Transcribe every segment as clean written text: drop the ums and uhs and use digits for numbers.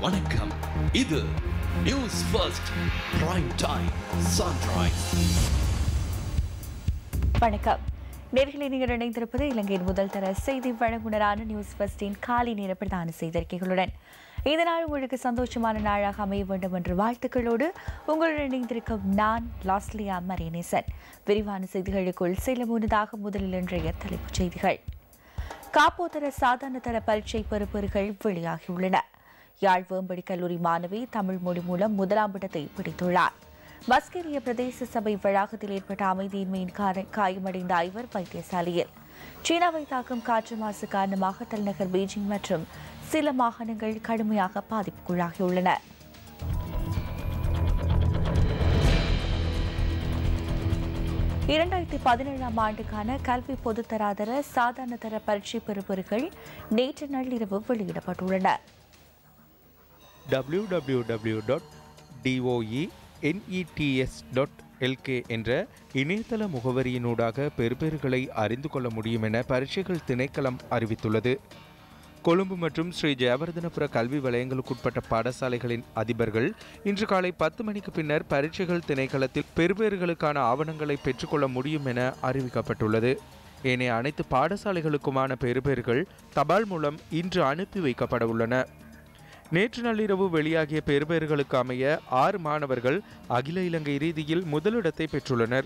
வணக்கம். இது news first prime time sunrise. வணக்கம் நேர்களை நீங்கள் இணைந்திருப்பது இலங்கையின் முதல் தர செய்தி வழங்குனரான நியூஸ் ஃபர்ஸ்டின் காலை நேர பிரதான செய்திகளுடன். இந்த நாள் உங்களுக்கு சந்தோஷமான நாளாக அமைய வேண்டும் என்ற வாழ்த்துக்களோடு உங்களுடன் இணைந்திருக்கும் நான் லாஸ்லியா மரியனேசன். விரிவான செய்திகளுக்குள் செல்ல முன்னதாக முதலில் இன்றைய தலைப்புச் செய்திகள். காப்போதர சாதாரண தர பரீட்சை பெறுபேறுகள் வெளியாகியுள்ளன. யாழ் வேம்படி கல்லூரி மாணவி தமிழ் மொழி மூலம் முதலாம் இடத்தை பிடித்துள்ளார். மஸ்கெலிய பிரதேச சபை வளாகத்தில் ஏற்பட்ட அமைதியின்மையின் காயமடைந்த 5 வைத்தியசாலையில். சீனாவை தாக்கும் காற்று மாசு காரணமாக தலைநகர் பீஜிங் மற்றும் சில மாகாணங்கள் கடுமையாக பாதிப்புக்குள்ளாகியுள்ளன. இரண்டாயிரத்தி 17ஆம் ஆண்டுக்கான கல்வி பொதுத்தராதர சாதாரண தர பரீட்சை பெறுபேறுகள் நேற்று நள்ளிரவு வெளியிடப்பட்டுள்ளன. www.doenets.lk என்ற இணையதள முகவரியினூடாக பெறுபேறுகளை அறிந்து கொள்ள முடியும் என பரீட்சைகள் திணைக்களம் அறிவித்துள்ளது. கொழும்பு மற்றும் ஸ்ரீ ஜெயவர்தனபுர கல்வி வலயங்களுக்குட்பட்ட பாடசாலைகளின் அதிபர்கள் இன்று காலை 10 மணிக்கு பின்னர் பரீட்சைகள் திணைக்களத்தில் பெறுபேறுகளுக்கான ஆவணங்களை பெற்றுக்கொள்ள முடியும் என அறிவிக்கப்பட்டுள்ளது. ஏனைய அனைத்து பாடசாலைகளுக்குமான பெறுபேறுகள் தபால் மூலம் இன்று அனுப்பி வைக்கப்பட உள்ளன. நேற்று நள்ளிரவு வெளியாகிய பெறுபேறுகளுக்கு அமைய 6 மாணவர்கள் அகில இலங்கை ரீதியில் முதலிடத்தை பெற்றுள்ளனர்.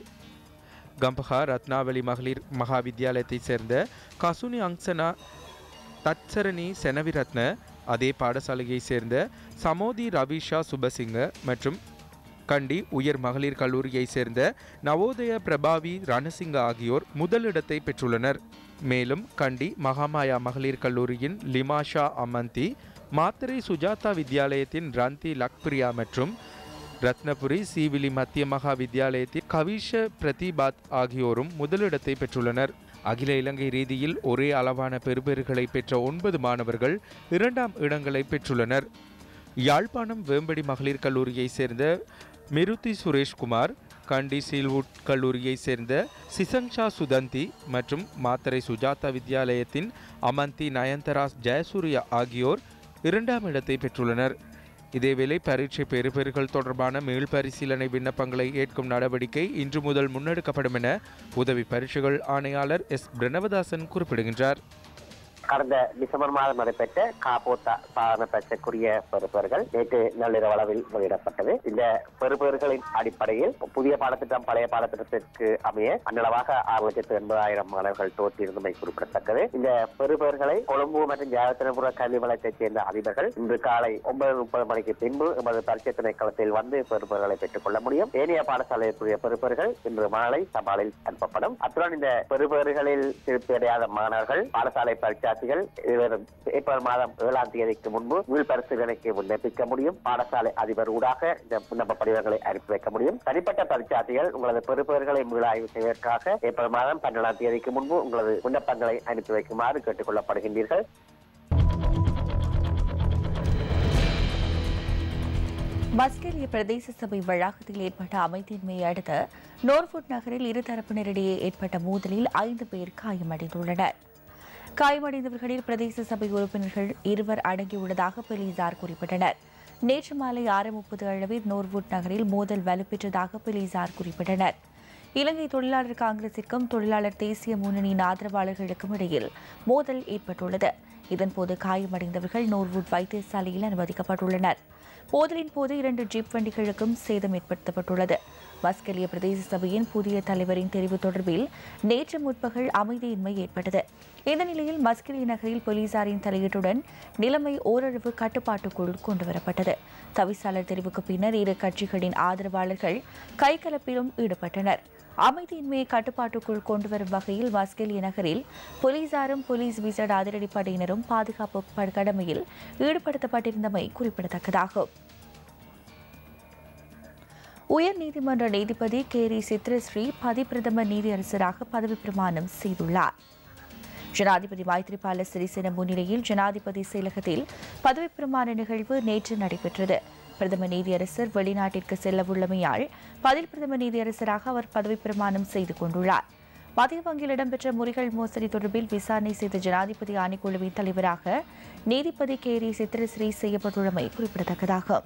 கம்பஹா ரத்னாவளி மகளிர் மகா வித்தியாலயத்தைச் சேர்ந்த கசுனி அங்சனா தட்சரணி செனவிரத்ன, அதே பாடசாலையைச் சேர்ந்த சமோதி ரவிஷா சுபசிங்க மற்றும் கண்டி உயர் மகளிர் கல்லூரியைச் சேர்ந்த நவோதய பிரபாவி ரணசிங்க ஆகியோர் முதலிடத்தை பெற்றுள்ளனர். மேலும் கண்டி மகாமாயா மகளிர் கல்லூரியின் லிமாஷா அமந்தி, மாத்தரை சுஜாதா வித்யாலயத்தின் ரந்தி லக்பிரியா மற்றும் ரத்னபுரி சீவிலி மத்திய மகா வித்யாலயத்தின் கவிஷ பிரதிபாத் ஆகியோரும் முதலிடத்தை பெற்றுள்ளனர். அகில இலங்கை ரீதியில் ஒரே அளவான பெறுபேறுகளை பெற்ற 9 மாணவர்கள் 2ஆம் இடங்களை பெற்றுள்ளனர். யாழ்ப்பாணம் வேம்படி மகளிர் கல்லூரியைச் சேர்ந்த மிருதி சுரேஷ்குமார், கண்டி சீல்வுட் கல்லூரியைச் சேர்ந்த சிசங்ஷா சுதந்தி மற்றும் மாத்தரை சுஜாதா வித்யாலயத்தின் அமந்தி நயன்தரா ஜெயசூர்யா ஆகியோர் 2ஆம் இடத்தை பெற்றுள்ளனர். இதேவேளை பரீட்சை பெறுபேறுகள் தொடர்பான மீள் பரிசீலனை விண்ணப்பங்களை ஏற்கும் நடவடிக்கை இன்று முதல் முன்னெடுக்கப்படும் என உதவி பரீட்சைகள் ஆணையாளர் எஸ் பிரணவதாசன் குறிப்பிடுகின்றார். கடந்த டிசம்பர் மாதம் நடைபெற்ற காப்போத்தா சாதன பரீட்சைக்குரிய பெறுபேறுகள் நேற்று நள்ளிரவு அளவில் வெளியிடப்பட்டது. இந்த பெறுபேறுகளின் அடிப்படையில் புதிய பாடத்திட்டம் பழைய பாடத்திட்டத்திற்கு அமைய அன்னளவாக 6,80,000 மாணவர்கள் தோற்றியிருந்தமை குறிப்பிடத்தக்கது. இந்த பெறுபேறுகளை கொழும்பு மற்றும் ஜெயவர்தனபுர கல்வி வலயத்தைச் சேர்ந்த அதிபர்கள் இன்று காலை 9:30 மணிக்கு பின்பு எமது பரீட்சை திணைக்களத்தில் வந்து பெறுபேறுகளை பெற்றுக் கொள்ள முடியும். ஏனைய பாடசாலைக்குரிய பெறுபேறுகள் இன்று மாலை தபாலில் அனுப்பப்படும். அத்துடன் இந்த பெறுபேறுகளில் திருப்தி அடையாத மாணவர்கள் பாடசாலை பரீட்சை ஏப்ரல் மாதம் 7ஆம் தேதிக்கு முன்பு மீள் பரிசீலனைக்கு விண்ணப்பிக்க முடியும். பாடசாலை அதிபர் ஊடாக இந்த விண்ணப்ப படிவங்களை அனுப்பி வைக்க முடியும். தனிப்பட்ட பரீட்சார்த்திகள் உங்களது பெறுபேறுகளை மீளாய்வு செய்வதற்காக ஏப்ரல் மாதம் 12ஆம் தேதிக்கு முன்பு உங்களது விண்ணப்பங்களை அனுப்பி வைக்குமாறு கேட்டுக் கொள்ளப்படுகின்றீர்கள். மஸ்கெலிய பிரதேச சபை வளாகத்தில் ஏற்பட்ட அமைதியின்மையை அடுத்து நோர்வுட் நகரில் இருதரப்பினரிடையே ஏற்பட்ட மோதலில் 5 பேர் காயமடைந்துள்ளனர். காயமடைந்தவர்களில் பிரதேச சபை உறுப்பினர்கள் 2 அடங்கியுள்ளதாக போலீசார் குறிப்பிட்டனர். நேற்று மாலை 6:30 அளவில் நோர்வுட் நகரில் மோதல் வலுப்பெற்றதாக போலீசார் குறிப்பிட்டனர். இலங்கை தொழிலாளர் காங்கிரசிற்கும் தொழிலாளர் தேசிய முன்னணியின் ஆதரவாளர்களுக்கும் இடையில் மோதல் ஏற்பட்டுள்ளது. இதன்போது காயமடைந்தவர்கள் நோர்வுட் வைத்தியசாலையில் அனுமதிக்கப்பட்டுள்ளனர். மோதலின் போது 2 ஜீப் வண்டிகளுக்கும் சேதம் ஏற்படுத்தப்பட்டுள்ளது. மஸ்கெலிய பிரதேச சபையின் புதிய தலைவரின் தெரிவு தொடர்பில் நேற்று முற்பகல் அமைதியின்மை ஏற்பட்டது. இந்த நிலையில் மஸ்கெலிய நகரில் போலீசாரின் தலையீட்டுடன் நிலைமை ஓரளவு கட்டுப்பாட்டுக்குள் கொண்டுவரப்பட்டது. தவிசாளர் தெரிவுக்கு பின்னர் 2 கட்சிகளின் ஆதரவாளர்கள் கைகலப்பிலும் ஈடுபட்டனர். அமைதியின்மையை கட்டுப்பாட்டுக்குள் கொண்டுவரும் வகையில் மஸ்கெலிய நகரில் போலீசாரும் போலீஸ் விசேட அதிரடிப்படையினரும் பாதுகாப்பு கடமையில் ஈடுபடுத்தப்பட்டிருந்தமை குறிப்பிடத்தக்கதாகும். உயர் நீதிமன்ற நீதிபதி கேரி சித்ரஸ்ரீ பிரதம நீதியரசராக பதவி பிரமாணம் செய்துள்ளார். ஜனாதிபதி மைத்ரிபால சிறிசேன முன்னிலையில் ஜனாதிபதி செயலகத்தில் பதவி பிரமாண நிகழ்வு நேற்று நடைபெற்றது. பிரதம நீதியரசர் வெளிநாட்டிற்கு செல்ல உள்ளமையால் பிரதம நீதியரசராக அவர் பதவி பிரமாணம் செய்து கொண்டுள்ளார். மத்திய வங்கியில் இடம்பெற்ற முறைகள் மோசடி தொடர்பில் விசாரணை செய்த ஜனாதிபதி ஆணைக்குழுவின் தலைவராக நீதிபதி கேரி சித்திரஸ்ரீ செய்யப்பட்டுள்ளமை குறிப்பிடத்தக்கதாகும்.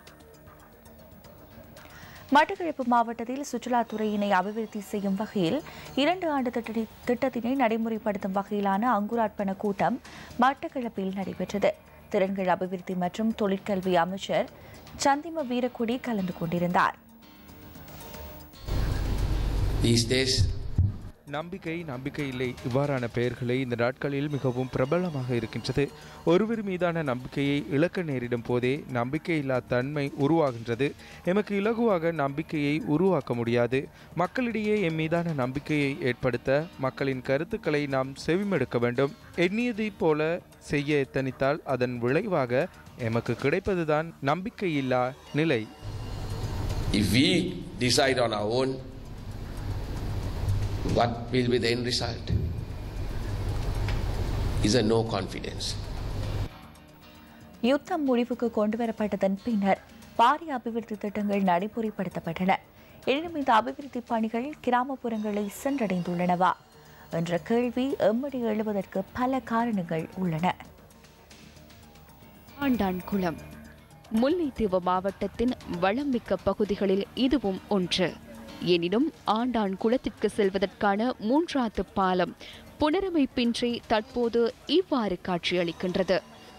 மட்டக்களப்பு மாவட்டத்தில் சுற்றுலாத்துறையினை அபிவிருத்தி செய்யும் வகையில் 2 ஆண்டு திட்டத்தினை நடைமுறைப்படுத்தும் வகையிலான அங்குரார்ப்பண கூட்டம் மட்டக்களப்பில் நடைபெற்றது. திறன்கள் அபிவிருத்தி மற்றும் தொழிற்கல்வி அமைச்சர் சந்திம வீரக்குடி கலந்து கொண்டிருந்தார். நம்பிக்கை இல்லை இவ்வாறான பெயர்களை இந்த நாட்களில் மிகவும் பிரபலமாக இருக்கின்றது. ஒருவர் மீதான நம்பிக்கையை இழக்க நேரிடும் போதே நம்பிக்கையில்லா தன்மை உருவாகின்றது. எமக்கு இலகுவாக நம்பிக்கையை உருவாக்க முடியாது. மக்களிடையே எம் மீதான நம்பிக்கையை ஏற்படுத்த மக்களின் கருத்துக்களை நாம் செவிமடுக்க வேண்டும். எண்ணியதை போல செய்ய எத்தனித்தால் அதன் விளைவாக எமக்கு கிடைப்பதுதான் நம்பிக்கையில்லா நிலை. If we decide on our own, what will be the end result? Is a no confidence. யுத்தம் முடிவுக்கு கொண்டுவரப்பட்டதன் பின்னர் பாரிய அபிவிருத்தி திட்டங்கள் நடைமுறைப்படுத்தப்பட்டன. எனினும் இந்த அபிவிருத்தி பணிகள் கிராமப்புறங்களை சென்றடைந்துள்ளனவா என்ற கேள்வி எம்மடி எழுவதற்கு பல காரணங்கள் உள்ளன. ஆண்டான்குளம் முல்லைத்தீவு மாவட்டத்தின் வளமிக்க பகுதிகளில் இதுவும் ஒன்று. எனினும் ஆண்டான் குளத்திற்கு செல்வதற்கான 3வது பாலம் புனரமைப்பின்றி தற்போது இவ்வாறு காட்சியளிக்கின்றது.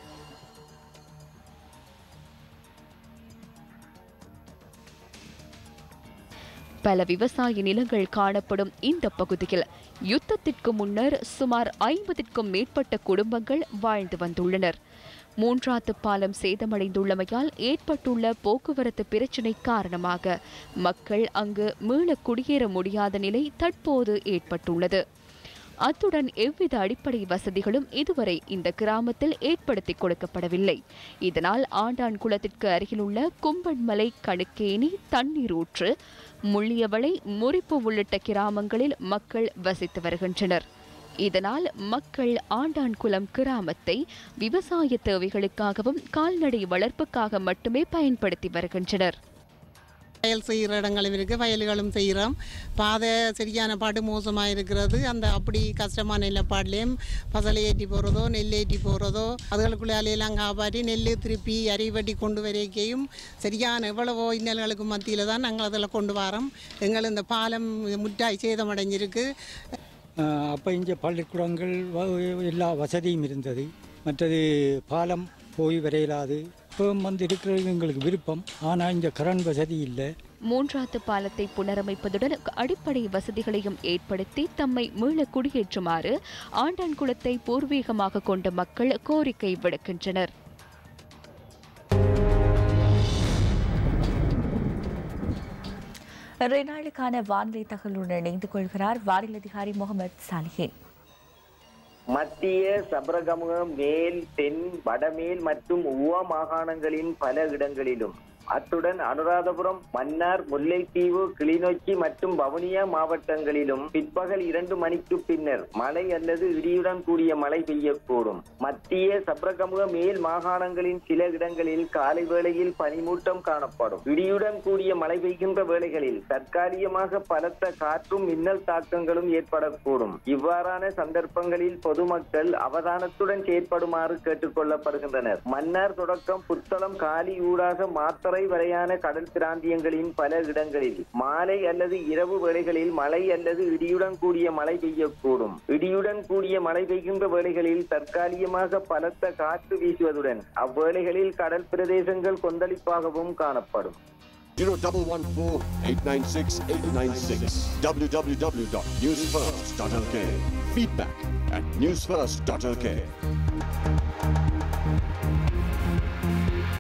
பல விவசாய நிலங்கள் காணப்படும் இந்த பகுதியில் யுத்தத்திற்கு முன்னர் சுமார் 50க்கும் மேற்பட்ட குடும்பங்கள் வாழ்ந்து வந்துள்ளனர். 3வது பாலம் சேதமடைந்துள்ளமையால் ஏற்பட்டுள்ள போக்குவரத்து பிரச்சினை காரணமாக மக்கள் அங்கு மீள குடியேற முடியாத நிலை தற்போது ஏற்பட்டுள்ளது. அத்துடன் எவ்வித அடிப்படை வசதிகளும் இதுவரை இந்த கிராமத்தில் ஏற்படுத்தி கொடுக்கப்படவில்லை. இதனால் ஆண்டான் குளத்திற்கு அருகிலுள்ள கும்பன்மலை, கணுக்கேணி, தண்ணீரூற்று, முள்ளியவளை, முறிப்பு உள்ளிட்ட கிராமங்களில் மக்கள் வசித்து வருகின்றனர். இதனால் மக்கள் ஆண்டான்குளம் கிராமத்தை விவசாய தேவைகளுக்காகவும் கால்நடை வளர்ப்புக்காக மட்டுமே பயன்படுத்தி வருகின்றனர். வயல் செய்கிற இடங்களும் இருக்குது, வயல்களும் செய்கிறோம். பாதை சரியான பாடு மோசமாக இருக்கிறது. அந்த அப்படி கஷ்டமான நிலப்பாடுலேயும் பசலை ஏற்றி போகிறதோ நெல் ஏற்றி போகிறதோ அதுகளுக்குள்ளே அலையெல்லாம் காப்பாற்றி நெல் திருப்பி அரிவட்டி கொண்டு வரைக்கையும் சரியான எவ்வளவோ இன்னல்களுக்கு மத்தியில் தான் நாங்கள் அதில் கொண்டு வரோம். எங்கள் இந்த பாலம் முட்டாய் சேதமடைஞ்சிருக்கு. அப்போ இங்கே பள்ளிக்கூடங்கள் எல்லா வசதியும் இருந்தது. மற்றது பாலம் போய் வரையிலாது. இப்போ வந்து இருக்கிறது எங்களுக்கு விருப்பம். ஆனால் இங்கே கரண்ட் வசதி இல்லை. 3வது பாலத்தை புனரமைப்பதுடன் அடிப்படை வசதிகளையும் ஏற்படுத்தி தம்மை மீள குடியேற்றுமாறு ஆண்டான்குளத்தை பூர்வீகமாக கொண்ட மக்கள் கோரிக்கை விடுக்கின்றனர். ரெனால்டுக்கான வானிலை தகவலுடன் இணைந்து கொள்கிறார் வானிலை அதிகாரி முகமது சாலிஹின். மத்திய சபரகமுக, மேல், தென், வடமேல் மற்றும் உவா மாகாணங்களின் பல இடங்களிலும், அத்துடன் அனுராதபுரம், மன்னார், முல்லைத்தீவு, கிளிநொச்சி மற்றும் வவுனியா மாவட்டங்களிலும் பிற்பகல் 2 மணிக்கு பின்னர் மழை அல்லது இடியுடன் கூடிய மழை பெய்யக்கூடும். மத்திய சபரகமுக, மேல் மாகாணங்களின் சில இடங்களில் காலை வேளையில் பனிமூட்டம் காணப்படும். இடியுடன் கூடிய மழை பெய்கின்ற வேளைகளில் தற்காலிகமாக பலத்த காற்றும் மின்னல் தாக்கங்களும் ஏற்படக்கூடும். இவ்வாறான சந்தர்ப்பங்களில் பொதுமக்கள் அவதானத்துடன் செயற்படுமாறு கேட்டுக் கொள்ளப்படுகின்றனர். மன்னார் தொடக்கம் புத்தளம், காலி ஊடாக மாத்தறை வரையான கடல் பிராந்தியங்களின் பல இடங்களில் மாலை அல்லது இரவு வேளைகளில் மழை அல்லது இடியுடன் கூடிய மழை பெய்யக்கூடும். இடியுடன் கூடிய மழை பெய்கின்ற வேளைகளில் தற்காலிகமாக பலத்த காற்று வீசுவதுடன் அவ்வேளைகளில் கடல் பிரதேசங்கள் கொந்தளிப்பாகவும் காணப்படும். 0114-896-896 www.newsfirst.lk. Feedback at newsfirst.lk.